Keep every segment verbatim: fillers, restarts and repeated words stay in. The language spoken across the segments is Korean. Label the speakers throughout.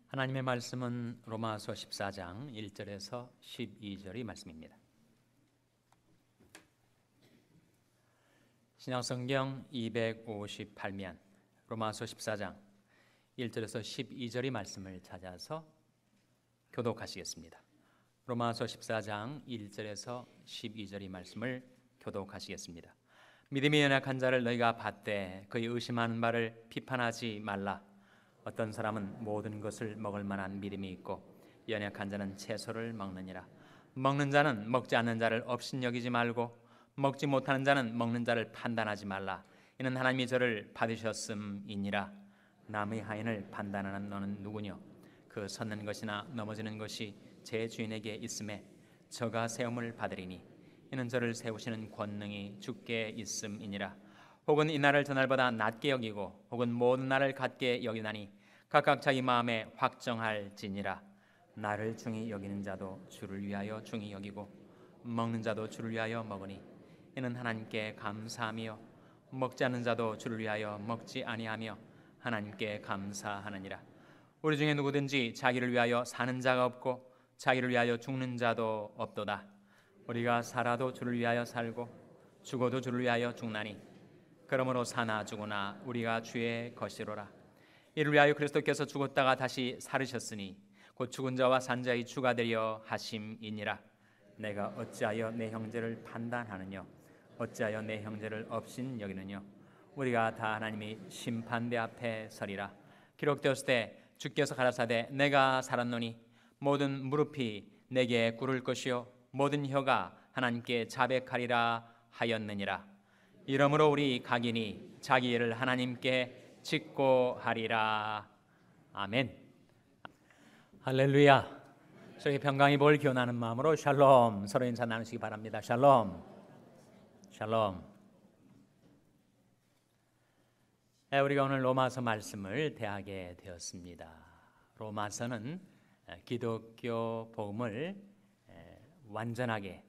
Speaker 1: 하나님의 말씀은 로마서 십사 장 일 절에서 십이 절의 말씀입니다. 신약성경 이백오십팔 면 로마서 십사 장 일 절에서 십이 절의 말씀을 찾아서 교독하시겠습니다. 로마서 십사 장 일 절에서 십이 절의 말씀을 교독하시겠습니다. 믿음이 연약한 자를 너희가 받되 그의 의심하는 바를 비판하지 말라. 어떤 사람은 모든 것을 먹을 만한 믿음이 있고 연약한 자는 채소를 먹느니라. 먹는 자는 먹지 않는 자를 업신여기지 말고 먹지 못하는 자는 먹는 자를 판단하지 말라. 이는 하나님이 저를 받으셨음이니라. 남의 하인을 판단하는 너는 누구뇨? 그 섰는 것이나 넘어지는 것이 제 주인에게 있음에 저가 세움을 받으리니 이는 저를 세우시는 권능이 주께 있음이니라. 혹은 이 날을 저날보다 낮게 여기고 혹은 모든 날을 같게 여기나니 각각 자기 마음에 확정할지니라. 나를 중히 여기는 자도 주를 위하여 중히 여기고 먹는 자도 주를 위하여 먹으니 이는 하나님께 감사하며 먹지 않는 자도 주를 위하여 먹지 아니하며 하나님께 감사하느니라. 우리 중에 누구든지 자기를 위하여 사는 자가 없고 자기를 위하여 죽는 자도 없도다. 우리가 살아도 주를 위하여 살고 죽어도 주를 위하여 죽나니 그러므로 사나 죽으나 우리가 주의 것이로라. 이를 위하여 그리스도께서 죽었다가 다시 살으셨으니 곧 죽은 자와 산 자의 주가 되려 하심이니라. 내가 어찌하여 내 형제를 판단하느냐? 어찌하여 내 형제를 업신 여기느냐? 우리가 다 하나님이 심판대 앞에 서리라. 기록되었을 때 주께서 가라사대 내가 살았노니 모든 무릎이 내게 꿇을 것이요 모든 혀가 하나님께 자백하리라 하였느니라. 이러므로 우리 각인이 자기 일을 하나님께 짓고 하리라. 아멘. 할렐루야. 저희 평강이 볼 기원하는 마음으로 샬롬 서로 인사 나누시기 바랍니다. 샬롬. 샬롬. 네, 우리가 오늘 로마서 말씀을 대하게 되었습니다. 로마서는 기독교 복음을 완전하게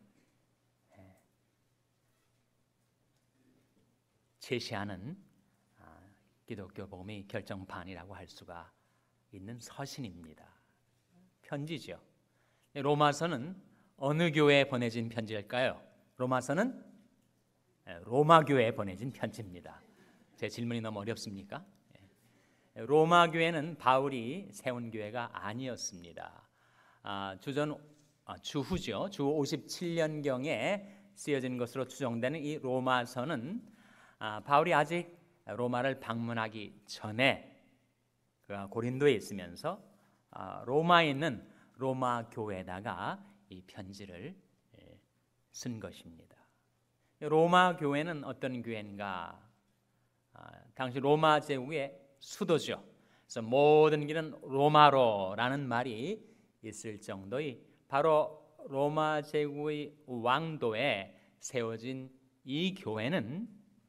Speaker 1: 제시하는 기독교 복음의 결정판이라고 할 수가 있는 서신입니다. 편지죠. 로마서는 어느 교회에 보내진 편지일까요? 로마서는 로마 교회에 보내진 편지입니다. 제 질문이 너무 어렵습니까? 로마 교회는 바울이 세운 교회가 아니었습니다. 아, 주전 아, 주후죠. 주 오십칠 년경에 쓰여진 것으로 추정되는 이 로마서는 아, 바울이 아직 로마를 방문하기 전에 그가 고린도에 있으면서 아, 로마에 있는 로마 교회에다가 이 편지를 예, 쓴 것입니다. 로마 교회는 어떤 교회인가? 아, 당시 로마 제국의 수도죠. 그래서 모든 길은 로마로라는 말이 있을 정도의 바로 로마 제국의 왕도에 세워진 이 교회는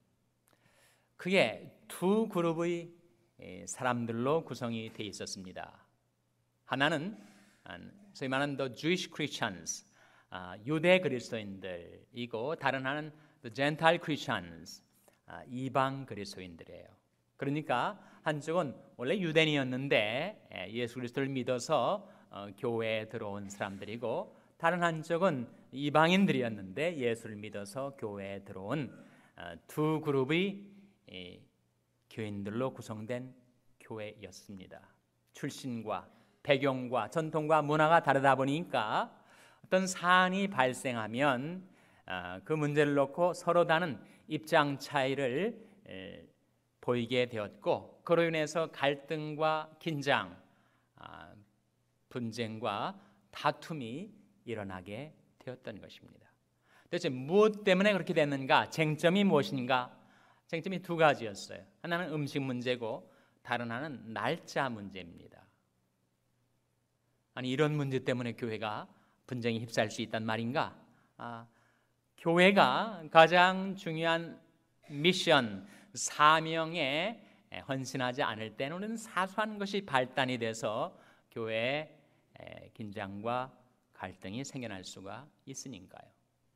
Speaker 1: 크게 두 그룹의 사람들로 구성이 되어 있었습니다. 하나는 소위 말하는 the Jewish Christians, 유대 그리스도인들이고 다른 하나는 the Gentile Christians, 이방 그리스도인들이에요. 그러니까 한쪽은 원래 유대인이었는데 예수 그리스도를 믿어서 교회에 들어온 사람들이고 다른 한쪽은 이방인들이었는데 예수를 믿어서 교회에 들어온 두 그룹의 교인들로 구성된 교회였습니다. 출신과 배경과 전통과 문화가 다르다 보니까 어떤 사안이 발생하면 그 문제를 놓고 서로 다른 입장 차이를 보이게 되었고 그로 인해서 갈등과 긴장, 분쟁과 다툼이 일어나게 되었던 것입니다. 도대체 무엇 때문에 그렇게 됐는가? 쟁점이 무엇인가? 쟁점이 두 가지였어요. 하나는 음식 문제고 다른 하나는 날짜 문제입니다. 아니 이런 문제 때문에 교회가 분쟁에 휩싸일 수 있단 말인가? 아, 교회가 가장 중요한 미션, 사명에 헌신하지 않을 때는 사소한 것이 발단이 돼서 교회에 긴장과 갈등이 생겨날 수가 있으니까요.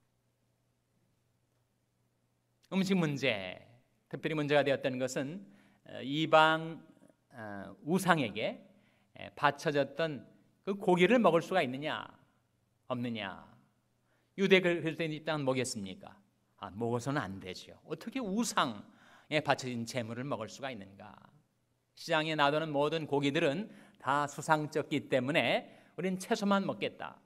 Speaker 1: 음식 문제, 특별히 문제가 되었던 것은 이방 우상에게 바쳐졌던 그 고기를 먹을 수가 있느냐 없느냐. 유대 그리스도인 입장은 뭐겠습니까? 아, 먹어서는 안 되죠. 어떻게 우상에 바쳐진 재물을 먹을 수가 있는가? 시장에 놔두는 모든 고기들은 다 수상쩍기 때문에 우리는 채소만 먹겠다.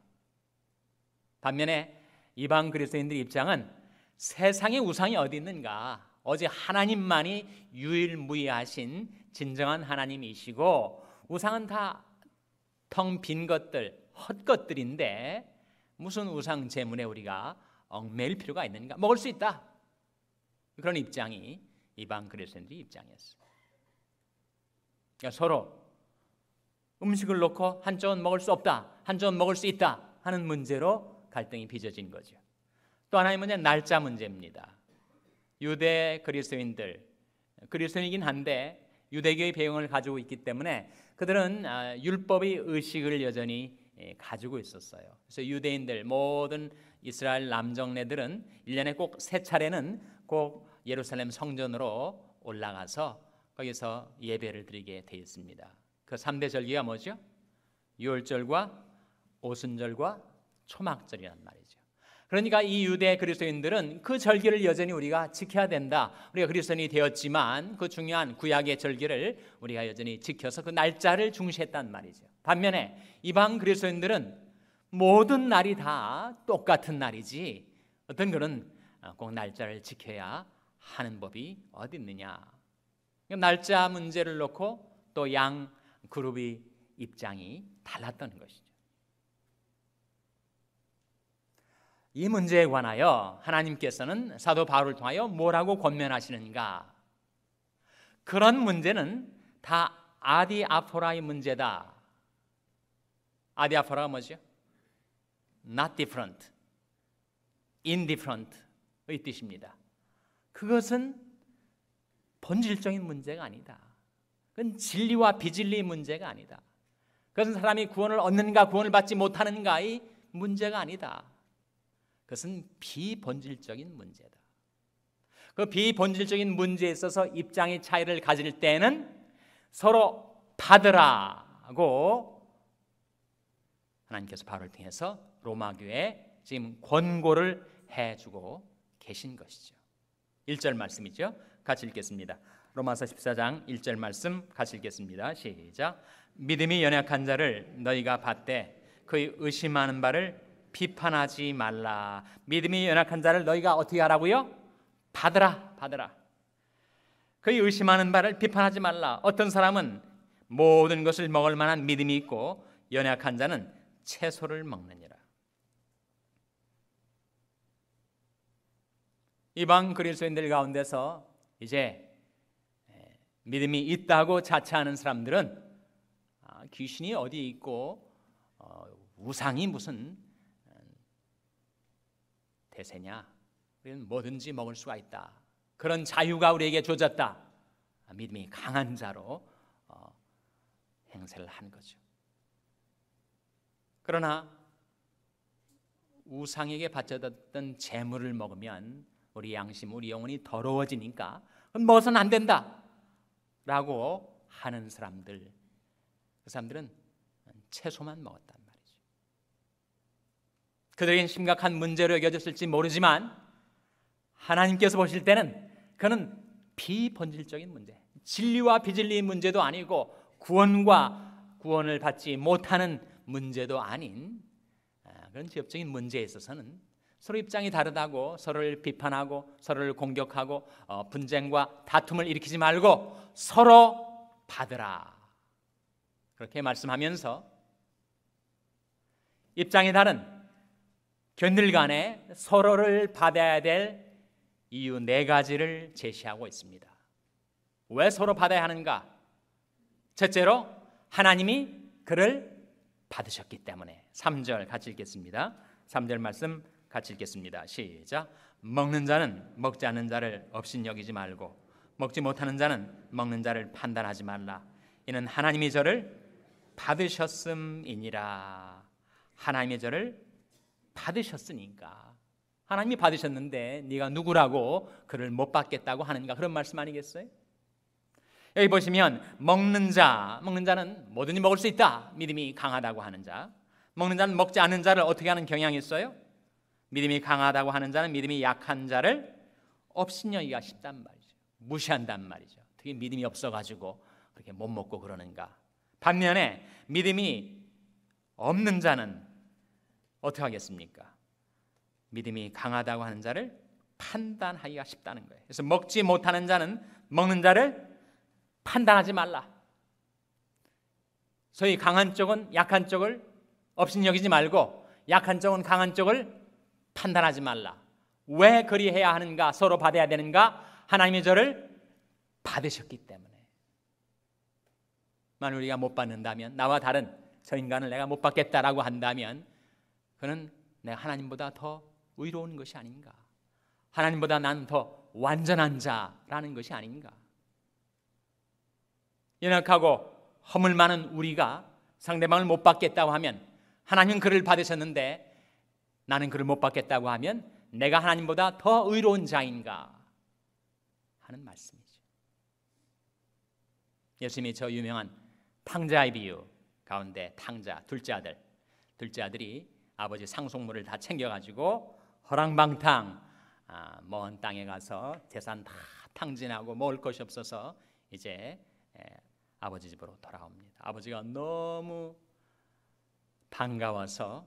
Speaker 1: 반면에 이방 그리스도인들 입장은 세상에 우상이 어디 있는가? 오직 하나님만이 유일무이하신 진정한 하나님이시고 우상은 다 텅 빈 것들, 헛것들인데 무슨 우상 제물에 우리가 얽매일 필요가 있는가? 먹을 수 있다. 그런 입장이 이방 그리스도인들의 입장이었어요. 그러니까 서로 음식을 놓고 한쪽은 먹을 수 없다, 한쪽은 먹을 수 있다 하는 문제로 갈등이 빚어진 거죠. 또 하나의 문제는 날짜 문제입니다. 유대 그리스도인들, 그리스도인이긴 한데 유대교의 배경을 가지고 있기 때문에 그들은 율법의 의식을 여전히 가지고 있었어요. 그래서 유대인들 모든 이스라엘 남정네들은 일 년에 꼭 세 차례는 꼭 예루살렘 성전으로 올라가서 거기서 예배를 드리게 되어 있습니다. 그 삼 대 절기가 뭐죠? 유월절과 오순절과 초막절이란 말이죠. 그러니까 이 유대 그리스도인들은 그 절기를 여전히 우리가 지켜야 된다. 우리가 그리스도인이 되었지만 그 중요한 구약의 절기를 우리가 여전히 지켜서 그 날짜를 중시했단 말이죠. 반면에 이방 그리스도인들은 모든 날이 다 똑같은 날이지 어떤 그런 꼭 날짜를 지켜야 하는 법이 어디 있느냐. 날짜 문제를 놓고 또 양 그룹의 입장이 달랐던 것이죠. 이 문제에 관하여 하나님께서는 사도 바울을 통하여 뭐라고 권면하시는가? 그런 문제는 다 아디아포라의 문제다. 아디아포라가 뭐죠? Not different, indifferent의 뜻입니다. 그것은 본질적인 문제가 아니다. 그건 진리와 비진리의 문제가 아니다. 그것은 사람이 구원을 얻는가 구원을 받지 못하는가의 문제가 아니다. 그것은 비본질적인 문제다. 그 비본질적인 문제에 있어서 입장의 차이를 가질 때는 서로 받으라고 하나님께서 바울을 통해서 로마 교회에 지금 권고를 해주고 계신 것이죠. 일 절 말씀이죠. 같이 읽겠습니다. 로마서 십사 장 일 절 말씀 같이 읽겠습니다. 시작. 믿음이 연약한 자를 너희가 받되 그의 의심하는 바를 비판하지 말라. 믿음이 연약한 자를 너희가 어떻게 하라고요? 받으라, 받으라. 그의 의심하는 바를 비판하지 말라. 어떤 사람은 모든 것을 먹을 만한 믿음이 있고 연약한 자는 채소를 먹느니라. 이방 그리스도인들 가운데서 이제 믿음이 있다고 자처하는 사람들은 귀신이 어디 있고 우상이 무슨 대세냐? 우리는 뭐든지 먹을 수가 있다. 그런 자유가 우리에게 주어졌다. 믿음이 강한 자로 행세를 한 거죠. 그러나 우상에게 바쳐졌던 재물을 먹으면 우리 양심, 우리 영혼이 더러워지니까 먹어서는 안 된다 라고 하는 사람들, 그 사람들은 채소만 먹었단 말이죠. 그들에겐 심각한 문제로 여겨졌을지 모르지만 하나님께서 보실 때는 그는 비본질적인 문제, 진리와 비진리의 문제도 아니고 구원과 구원을 받지 못하는 문제도 아닌 그런 지엽적인 문제에 있어서는 서로 입장이 다르다고 서로를 비판하고 서로를 공격하고 어, 분쟁과 다툼을 일으키지 말고 서로 받으라 그렇게 말씀하면서 입장이 다른 견들 간에 서로를 받아야 될 이유 네 가지를 제시하고 있습니다. 왜 서로 받아야 하는가? 첫째로 하나님이 그를 받으셨기 때문에. 삼 절 같이 읽겠습니다. 삼 절 말씀 같이 읽겠습니다. 시작. 먹는 자는 먹지 않는 자를 업신여기지 말고 먹지 못하는 자는 먹는 자를 판단하지 말라. 이는 하나님이 저를 받으셨음이니라. 하나님이 저를 받으셨으니까. 하나님이 받으셨는데 네가 누구라고 그를 못 받겠다고 하는가? 그런 말씀 아니겠어요? 여기 보시면 먹는 자, 먹는 자는 뭐든지 먹을 수 있다. 믿음이 강하다고 하는 자. 먹는 자는 먹지 않는 자를 어떻게 하는 경향이 있어요? 믿음이 강하다고 하는 자는 믿음이 약한 자를 업신여기가 쉽단 말이죠. 무시한단 말이죠. 특히 믿음이 없어가지고 그렇게 못 먹고 그러는가. 반면에 믿음이 없는 자는 어떻게 하겠습니까? 믿음이 강하다고 하는 자를 판단하기가 쉽다는 거예요. 그래서 먹지 못하는 자는 먹는 자를 판단하지 말라. 소위 강한 쪽은 약한 쪽을 업신여기지 말고 약한 쪽은 강한 쪽을 판단하지 말라. 왜 그리해야 하는가? 서로 받아야 되는가? 하나님이 저를 받으셨기 때문에. 만약 우리가 못 받는다면, 나와 다른 저 인간을 내가 못 받겠다라고 한다면 그는 내가 하나님보다 더 의로운 것이 아닌가, 하나님보다 나는 더 완전한 자라는 것이 아닌가. 연약하고 허물 많은 우리가 상대방을 못 받겠다고 하면, 하나님은 그를 받으셨는데 나는 그를 못 받겠다고 하면 내가 하나님보다 더 의로운 자인가 하는 말씀이죠. 예수님이 저 유명한 탕자의 비유 가운데 탕자, 둘째 아들 둘째 아들이 아버지 상속물을 다 챙겨가지고 허랑방탕 아, 먼 땅에 가서 재산 다 탕진하고 먹을 것이 없어서 이제 에, 아버지 집으로 돌아옵니다. 아버지가 너무 반가워서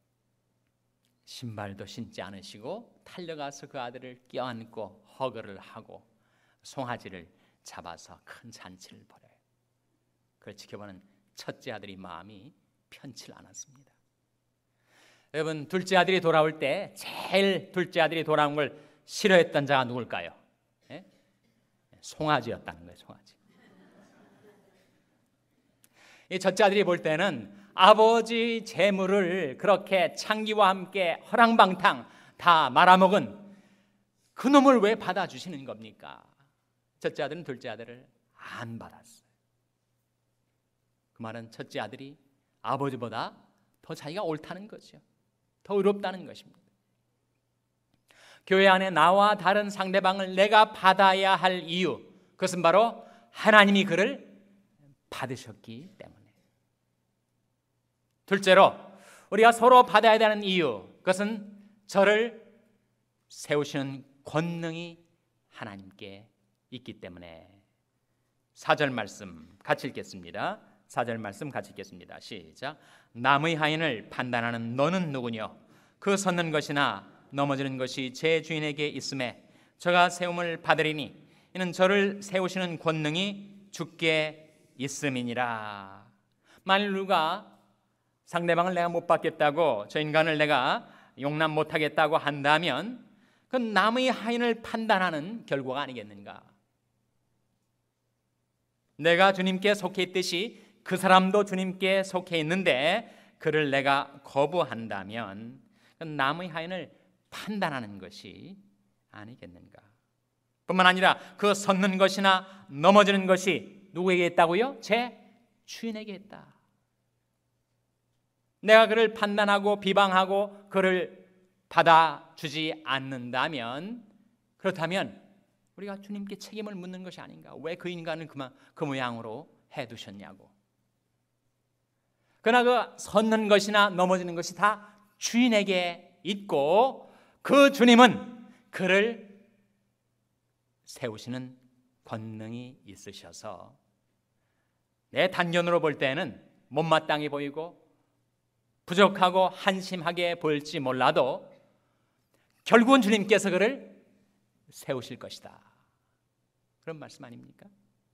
Speaker 1: 신발도 신지 않으시고 달려가서 그 아들을 껴안고 허그를 하고 송아지를 잡아서 큰 잔치를 벌여요. 그걸 지켜보는 첫째 아들이 마음이 편치 않았습니다. 여러분, 둘째 아들이 돌아올 때 제일 둘째 아들이 돌아온 걸 싫어했던 자가 누굴까요? 예? 송아지였다는 거예요. 송아지. 이 첫째 아들이 볼 때는 아버지 재물을 그렇게 창기와 함께 허랑방탕 다 말아먹은 그 놈을 왜 받아주시는 겁니까? 첫째 아들은 둘째 아들을 안 받았어요. 그 말은 첫째 아들이 아버지보다 더 자기가 옳다는 거죠. 더 의롭다는 것입니다. 교회 안에 나와 다른 상대방을 내가 받아야 할 이유, 그것은 바로 하나님이 그를 받으셨기 때문에. 둘째로 우리가 서로 받아야 되는 이유, 그것은 저를 세우시는 권능이 하나님께 있기 때문에. 사 절 말씀 같이 읽겠습니다. 사 절 말씀 같이 읽겠습니다. 시작. 남의 하인을 판단하는 너는 누구뇨? 그 섰는 것이나 넘어지는 것이 제 주인에게 있음에 저가 세움을 받으리니 이는 저를 세우시는 권능이 주께 있음이니라. 만일 누가 상대방을 내가 못 받겠다고, 저 인간을 내가 용납 못하겠다고 한다면 그건 남의 하인을 판단하는 결과가 아니겠는가? 내가 주님께 속해 있듯이 그 사람도 주님께 속해 있는데 그를 내가 거부한다면 그건 남의 하인을 판단하는 것이 아니겠는가? 뿐만 아니라 그 섰는 것이나 넘어지는 것이 누구에게 있다고요? 제 주인에게 있다. 내가 그를 판단하고 비방하고 그를 받아주지 않는다면, 그렇다면 우리가 주님께 책임을 묻는 것이 아닌가? 왜 그 인간을 그만 그 모양으로 해두셨냐고. 그러나 그 섰는 것이나 넘어지는 것이 다 주인에게 있고 그 주님은 그를 세우시는 권능이 있으셔서 내 단견으로 볼 때는 못마땅해 보이고 부족하고 한심하게 보일지 몰라도 결국은 주님께서 그를 세우실 것이다. 그런 말씀 아닙니까?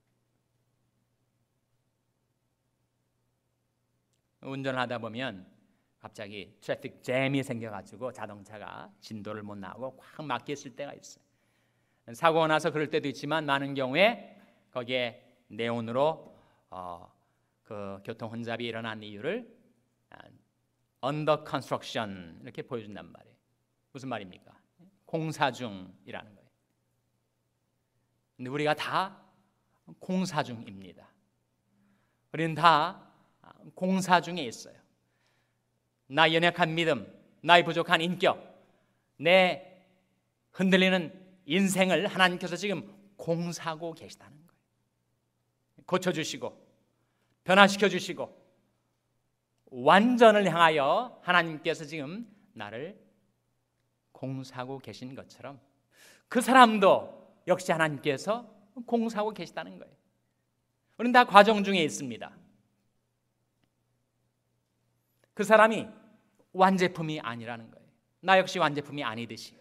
Speaker 1: 운전하다 보면 갑자기 트래픽 잼이 생겨가지고 자동차가 진도를 못 나가고 확 막혀 있을 때가 있어요. 사고가 나서 그럴 때도 있지만 많은 경우에 거기에 네온으로 어, 그 교통 혼잡이 일어난 이유를 under construction 이렇게 보여준단 말이에요. 무슨 말입니까? 공사 중이라는 거예요. 근데 우리가 다 공사 중입니다. 우리는 다 공사 중에 있어요. 나의 연약한 믿음, 나의 부족한 인격, 내 흔들리는 인생을 하나님께서 지금 공사하고 계시다는 거예요. 고쳐주시고 변화시켜주시고 완전을 향하여 하나님께서 지금 나를 공사하고 계신 것처럼 그 사람도 역시 하나님께서 공사하고 계시다는 거예요. 우리는 다 과정 중에 있습니다. 그 사람이 완제품이 아니라는 거예요. 나 역시 완제품이 아니듯이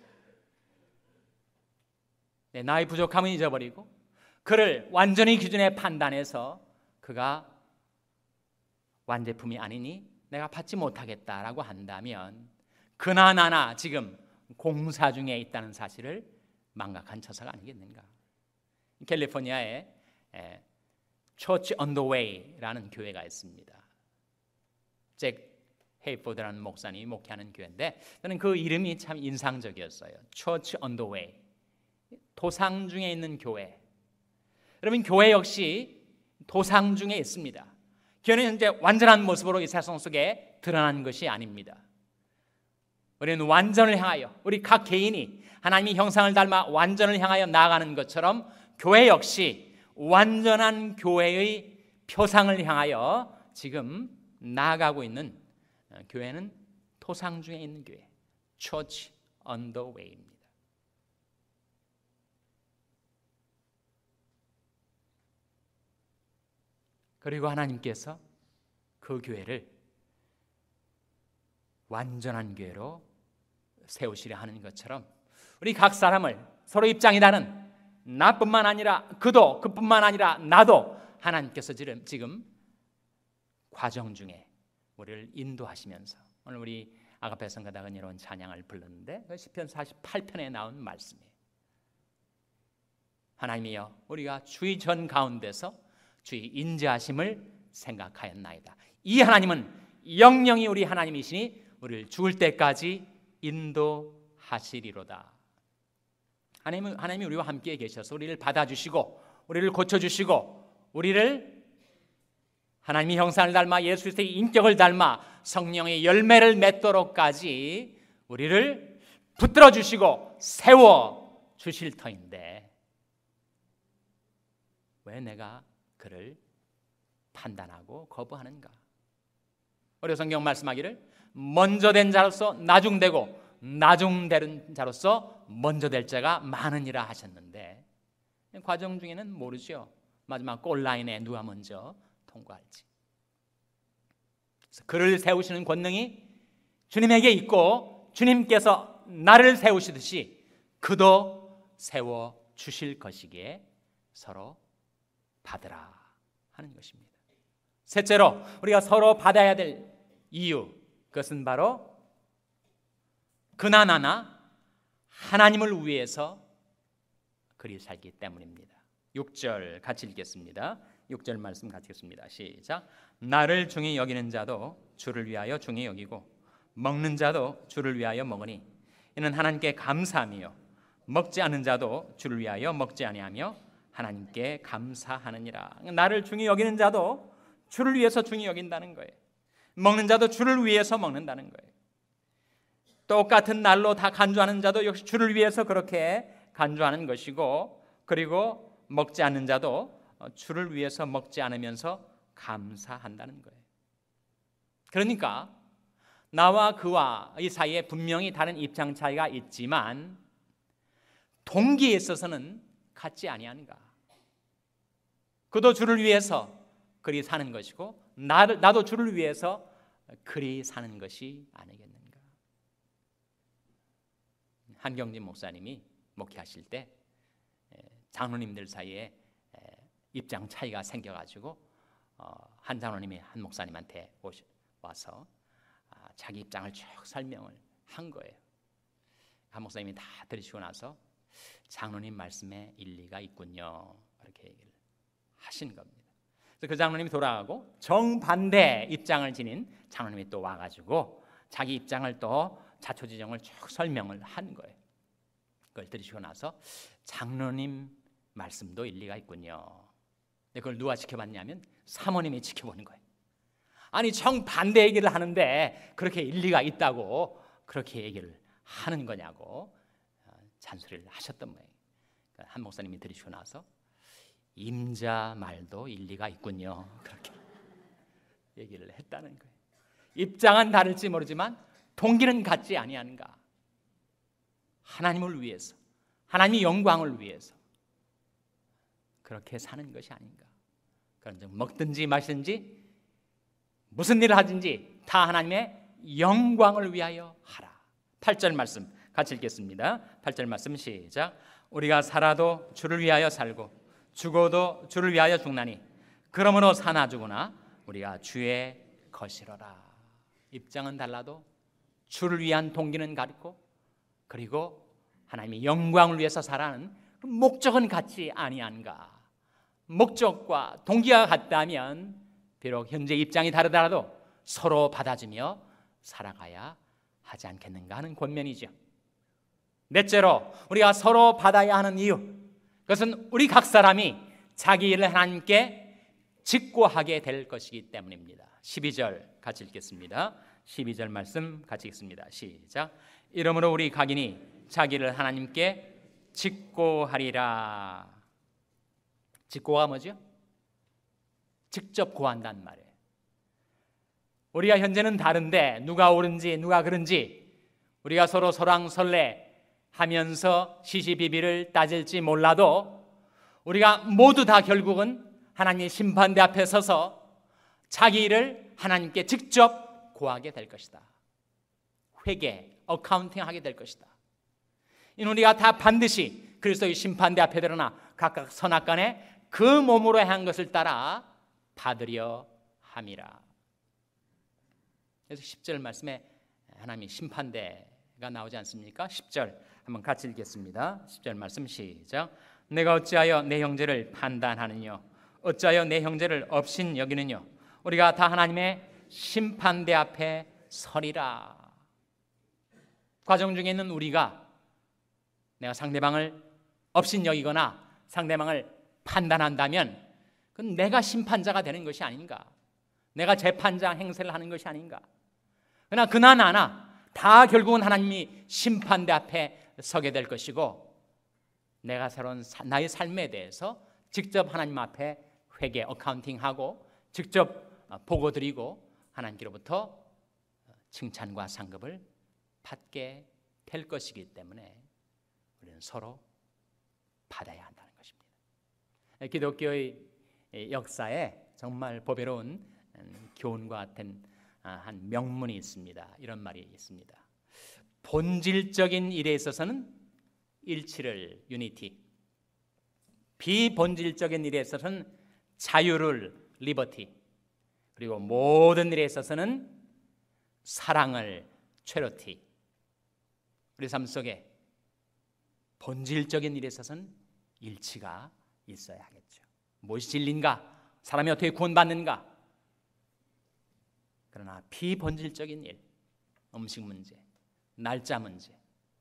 Speaker 1: 네, 나의 부족함은 잊어버리고 그를 완전히 기준에 판단해서 그가 완제품이 아니니 내가 받지 못하겠다라고 한다면 그나 나나 지금 공사 중에 있다는 사실을 망각한 처사가 아니겠는가. 캘리포니아에 Church on the Way라는 교회가 있습니다. 잭 헤이포드라는 목사님이 목회하는 교회인데 저는 그 이름이 참 인상적이었어요. Church on the Way, 도상 중에 있는 교회. 여러분, 교회 역시 도상 중에 있습니다. 교회는 이제 완전한 모습으로 이 세상 속에 드러나는 것이 아닙니다. 우리는 완전을 향하여, 우리 각 개인이 하나님의 형상을 닮아 완전을 향하여 나아가는 것처럼 교회 역시 완전한 교회의 표상을 향하여 지금 나아가고 있는 교회는 토상 중에 있는 교회, Church on the Way입니다. 그리고 하나님께서 그 교회를 완전한 교회로 세우시려 하는 것처럼 우리 각 사람을 서로 입장이 다른 나뿐만 아니라 그도 그뿐만 아니라 나도 하나님께서 지금 과정 중에 우리를 인도하시면서 오늘 우리 아가페 성가다가 이런 찬양을 불렀는데 시편 사십팔 편에 나온 말씀이에요. 하나님이여 우리가 주의 전 가운데서 주의 인자하심을 생각하였나이다. 이 하나님은 영영이 우리 하나님이시니 우리를 죽을 때까지 인도하시리로다. 하나님은, 하나님이 우리와 함께 계셔서 우리를 받아주시고 우리를 고쳐주시고 우리를 하나님의 형상을 닮아 예수 그리스도의 인격을 닮아 성령의 열매를 맺도록까지 우리를 붙들어 주시고 세워 주실 터인데 왜 내가 그를 판단하고 거부하는가? 우리 성경 말씀하기를 먼저 된 자로서 나중되고 나중된 자로서 먼저 될 자가 많으니라 하셨는데 과정 중에는 모르죠. 마지막 골라인에 누가 먼저 통과할지. 그래서 그를 세우시는 권능이 주님에게 있고 주님께서 나를 세우시듯이 그도 세워 주실 것이기에 서로 받으라 하는 것입니다. 셋째로 우리가 서로 받아야 될 이유, 그것은 바로 그나 나나 하나님을 위해서 그리 살기 때문입니다. 육 절 같이 읽겠습니다. 육 절 말씀 같이 읽겠습니다. 시작. 나를 중히 여기는 자도 주를 위하여 중히 여기고 먹는 자도 주를 위하여 먹으니 이는 하나님께 감사하며 먹지 않는 자도 주를 위하여 먹지 아니하며 하나님께 감사하느니라. 나를 중히 여기는 자도 주를 위해서 중히 여긴다는 거예요. 먹는 자도 주를 위해서 먹는다는 거예요. 똑같은 날로 다 간주하는 자도 역시 주를 위해서 그렇게 간주하는 것이고 그리고 먹지 않는 자도 주를 위해서 먹지 않으면서 감사한다는 거예요. 그러니까 나와 그와 이 사이에 분명히 다른 입장 차이가 있지만 동기에 있어서는 같지 아니한가. 그도 주를 위해서 그리 사는 것이고 나를, 나도 주를 위해서 그리 사는 것이 아니겠는가. 한경진 목사님이 목회하실 때 장로님들 사이에 입장 차이가 생겨가지고 한 장로님이 한 목사님한테 와서 자기 입장을 쭉 설명을 한 거예요. 한 목사님이 다 들으시고 나서 장로님 말씀에 일리가 있군요 이렇게 얘기를 하신 겁니다. 그래서 그 장로님이 돌아가고 정반대 입장을 지닌 장로님이 또 와가지고 자기 입장을 또 자초지종을 쭉 설명을 한 거예요. 그걸 들으시고 나서 장로님 말씀도 일리가 있군요. 그걸 누가 지켜봤냐면 사모님이 지켜보는 거예요. 아니 정반대 얘기를 하는데 그렇게 일리가 있다고 그렇게 얘기를 하는 거냐고 잔소리를 하셨던 거예요. 한 목사님이 들으시고 나서 임자 말도 일리가 있군요. 그렇게 얘기를 했다는 거예요. 입장은 다를지 모르지만 동기는 같지 아니하는가. 하나님을 위해서, 하나님의 영광을 위해서 그렇게 사는 것이 아닌가. 그런즉 먹든지 마시든지 무슨 일을 하든지 다 하나님의 영광을 위하여 하라. 팔 절 말씀 같이 읽겠습니다. 팔 절 말씀 시작. 우리가 살아도 주를 위하여 살고 죽어도 주를 위하여 죽나니 그러므로 사나 죽으나 우리가 주의 것이로라. 입장은 달라도 주를 위한 동기는 같고 그리고 하나님의 영광을 위해서 살아가는 목적은 같지 아니한가. 목적과 동기가 같다면 비록 현재 입장이 다르더라도 서로 받아주며 살아가야 하지 않겠는가 하는 권면이죠. 넷째로 우리가 서로 받아야 하는 이유, 그것은 우리 각 사람이 자기 일을 하나님께 직고하게 될 것이기 때문입니다. 십이 절 같이 읽겠습니다. 십이 절 말씀 같이 읽습니다. 시작. 이러므로 우리 각인이 자기를 하나님께 직고하리라. 직고가 뭐죠? 직접 고한다는 말이에요. 우리가 현재는 다른데 누가 옳은지 누가 그른지 우리가 서로 설왕설래 하면서 시시비비를 따질지 몰라도 우리가 모두 다 결국은 하나님의 심판대 앞에 서서 자기 일을 하나님께 직접 고하게 될 것이다. 회개, 어카운팅 하게 될 것이다. 이는 우리가 다 반드시 그리스도의 심판대 앞에 드러나 각각 선악간에 그 몸으로 한 것을 따라 받으려 함이라. 그래서 십 절 말씀에 하나님의 심판대가 나오지 않습니까? 십 절 한번 같이 읽겠습니다. 십 절 말씀 시작. 내가 어찌하여 내 형제를 판단하느냐? 어찌하여 내 형제를 업신 여기느냐? 우리가 다 하나님의 심판대 앞에 서리라. 과정 중에 있는 우리가 내가 상대방을 업신 여기거나 상대방을 판단한다면 그건 내가 심판자가 되는 것이 아닌가, 내가 재판장 행세를 하는 것이 아닌가. 그러나 그나 나나 다 결국은 하나님이 심판대 앞에 서게 될 것이고 내가 살아온 나의 삶에 대해서 직접 하나님 앞에 회개, 어카운팅하고 직접 보고드리고 하나님께로부터 칭찬과 상급을 받게 될 것이기 때문에 우리는 서로 받아야 한다는 것입니다. 기독교의 역사에 정말 보배로운 교훈과 같은 한 명문이 있습니다. 이런 말이 있습니다. 본질적인 일에 있어서는 일치를, 유니티, 비본질적인 일에 있어서는 자유를, 리버티, 그리고 모든 일에 있어서는 사랑을, 체러티. 우리 삶 속에 본질적인 일에 있어서는 일치가 있어야 하겠죠. 무엇이 진리인가? 사람이 어떻게 구원받는가? 그러나 비본질적인 일, 음식 문제, 날짜 문제,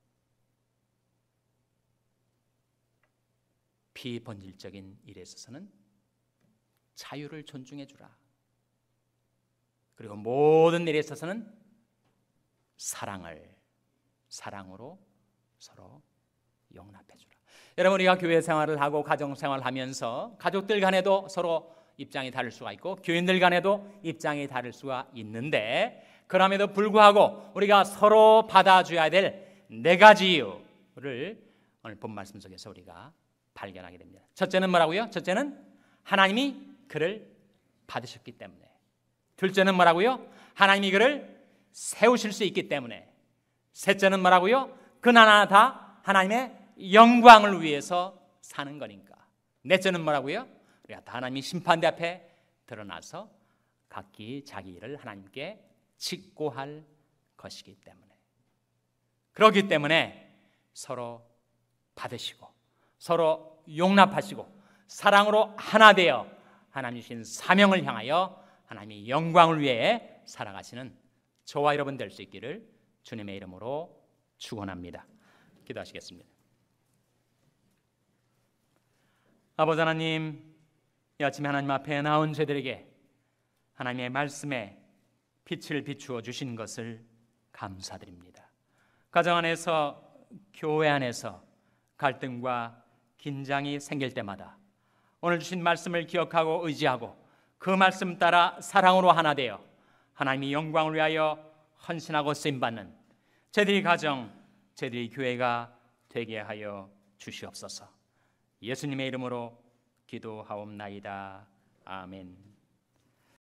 Speaker 1: 비본질적인 일에 있어서는 자유를 존중해 주라. 그리고 모든 일에 있어서는 사랑을, 사랑으로 서로 용납해 주라. 여러분, 우리가 교회 생활을 하고 가정 생활을 하면서 가족들 간에도 서로 입장이 다를 수가 있고 교인들 간에도 입장이 다를 수가 있는데 그럼에도 불구하고 우리가 서로 받아줘야 될 네 가지 이유를 오늘 본 말씀 속에서 우리가 발견하게 됩니다. 첫째는 뭐라고요? 첫째는 하나님이 그를 받으셨기 때문에. 둘째는 뭐라고요? 하나님이 그를 세우실 수 있기 때문에. 셋째는 뭐라고요? 그나마 다 하나님의 영광을 위해서 사는 거니까. 넷째는 뭐라고요? 우리가 다 하나님이 심판대 앞에 드러나서 각기 자기 일을 하나님께 직고할 것이기 때문에. 그렇기 때문에 서로 받으시고 서로 용납하시고 사랑으로 하나 되어 하나님 주신 사명을 향하여 하나님의 영광을 위해 살아가시는 저와 여러분 될 수 있기를 주님의 이름으로 축원합니다. 기도하시겠습니다. 아버지 하나님, 이 아침에 하나님 앞에 나온 저들에게 하나님의 말씀에 빛을 비추어 주신 것을 감사드립니다. 가정 안에서, 교회 안에서 갈등과 긴장이 생길 때마다 오늘 주신 말씀을 기억하고 의지하고 그 말씀 따라 사랑으로 하나 되어 하나님의 영광을 위하여 헌신하고 쓰임받는 저희들의 가정, 저희들의 교회가 되게 하여 주시옵소서. 예수님의 이름으로 기도하옵나이다. 아멘.